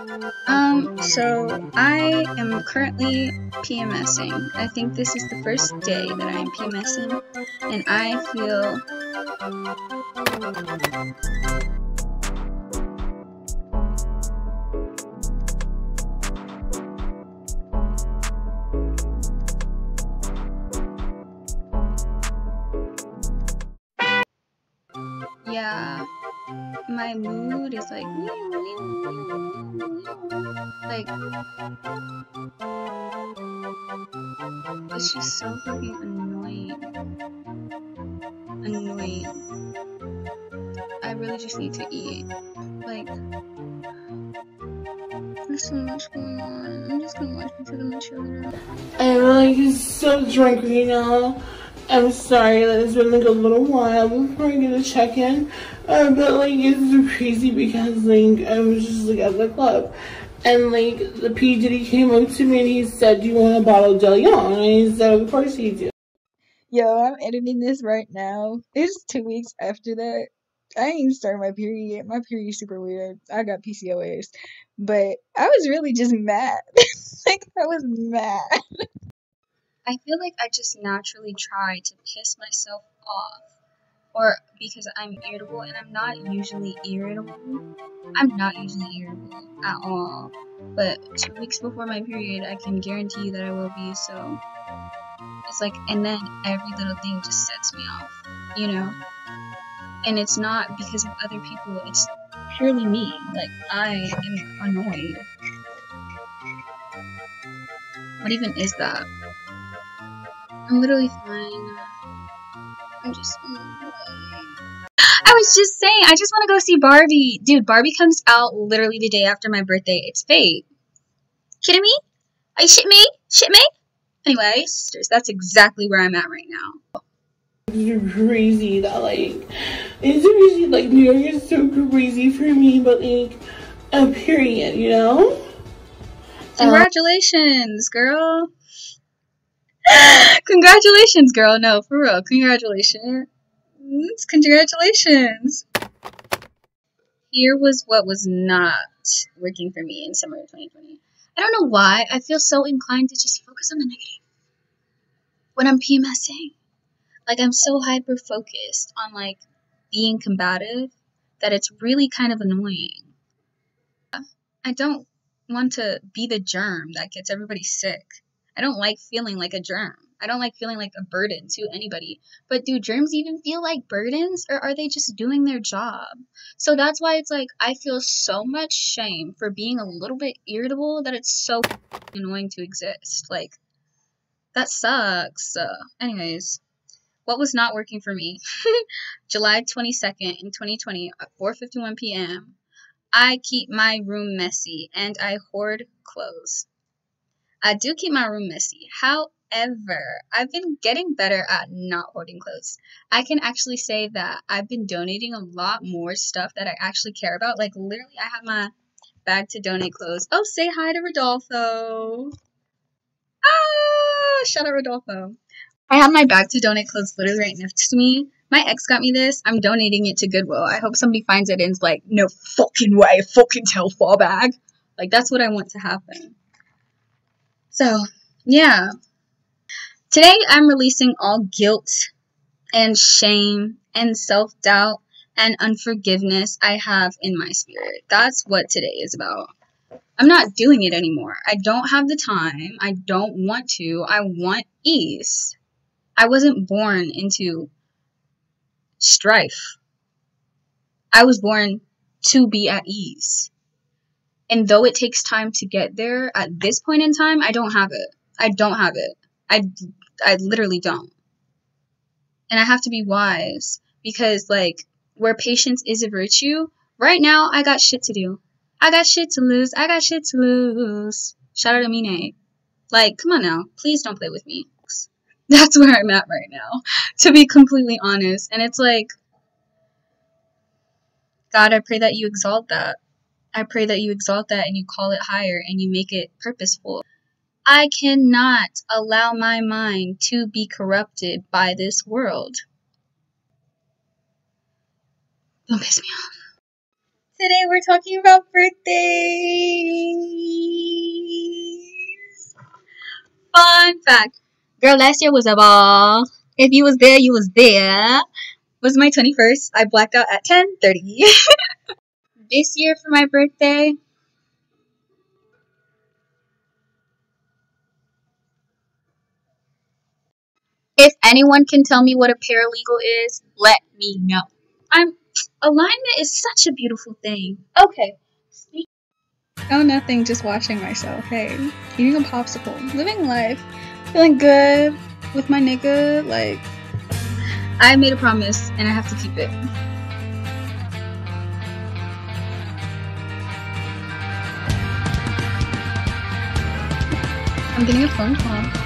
So I am currently PMSing. I think this is the first day that I am PMSing, and I feel yeah, my mood is like it's just so fucking annoying. I really just need to eat. Like, there's so much going on. I'm just gonna watch Pizza and Children. I'm like so drunk right now. I'm sorry that it's been like a little while before I get a check-in. But like it's crazy because like I was just like at the club and like the P. Diddy came up to me and he said, "Do you want a bottle of De Leon?" And he said, "Of course you do." Yo, I'm editing this right now. It's 2 weeks after that. I ain't even started my period yet. My period's super weird. I got PCOS. But I was really just mad. Like, I was mad. I feel like I just naturally try to piss myself off. Or because I'm irritable, and I'm not usually irritable. I'm not usually irritable at all. But 2 weeks before my period, I can guarantee you that I will be, so... It's like, and then every little thing just sets me off, you know? And it's not because of other people, it's purely me. Like, I am annoyed. What even is that? I'm literally fine. I'm just annoyed. I was just saying, I just want to go see Barbie. Dude, Barbie comes out literally the day after my birthday. It's fate. Kidding me? Are you shitting me? Shit me? Anyway, sisters, that's exactly where I'm at right now. It's crazy that like it's crazy like New York is so crazy for me, but like a period, you know? Congratulations, girl. Congratulations, girl. No, for real. Congratulations. Congratulations. Here was what was not working for me in summer of 2020. I don't know why. I feel so inclined to just focus on the negative when I'm PMSing. Like, I'm so hyper focused on like being combative that it's really kind of annoying. I don't want to be the germ that gets everybody sick. I don't like feeling like a germ. I don't like feeling like a burden to anybody. But do germs even feel like burdens, or are they just doing their job? So that's why it's like I feel so much shame for being a little bit irritable that it's so annoying to exist. Like, that sucks. Anyways, what was not working for me? July 22nd in 2020 at 4:51 p.m. I keep my room messy and I hoard clothes. I do keep my room messy. However, I've been getting better at not hoarding clothes. I can actually say that I've been donating a lot more stuff that I actually care about. Like, literally, I have my bag to donate clothes. Oh, say hi to Rodolfo. Ah, shout out Rodolfo. I have my bag to donate clothes literally right next to me. My ex got me this. I'm donating it to Goodwill. I hope somebody finds it and is like, no fucking way, fucking tell fall bag. Like, that's what I want to happen. So, yeah. Today I'm releasing all guilt and shame and self-doubt and unforgiveness I have in my spirit. That's what today is about. I'm not doing it anymore. I don't have the time. I don't want to. I want ease. I wasn't born into strife. I was born to be at ease. And though it takes time to get there, at this point in time, I don't have it. I don't have it. I literally don't. And I have to be wise because, like, where patience is a virtue, right now I got shit to do. I got shit to lose. I got shit to lose. Shout out to Mine. Like, come on now. Please don't play with me. That's where I'm at right now, to be completely honest. And it's like, God, I pray that you exalt that. I pray that you exalt that and you call it higher and you make it purposeful. I cannot allow my mind to be corrupted by this world. Don't piss me off. Today we're talking about birthdays. fact, girl, last year was a ball. If you was there, you was there. It was my 21st. I blacked out at 10:30. This year for my birthday, if anyone can tell me what a paralegal is, let me know. Alignment is such a beautiful thing. Okay. Oh, nothing, just washing myself. Hey, eating a popsicle, living life, feeling good with my nigga. Like, I made a promise and I have to keep it. I'm getting a phone call.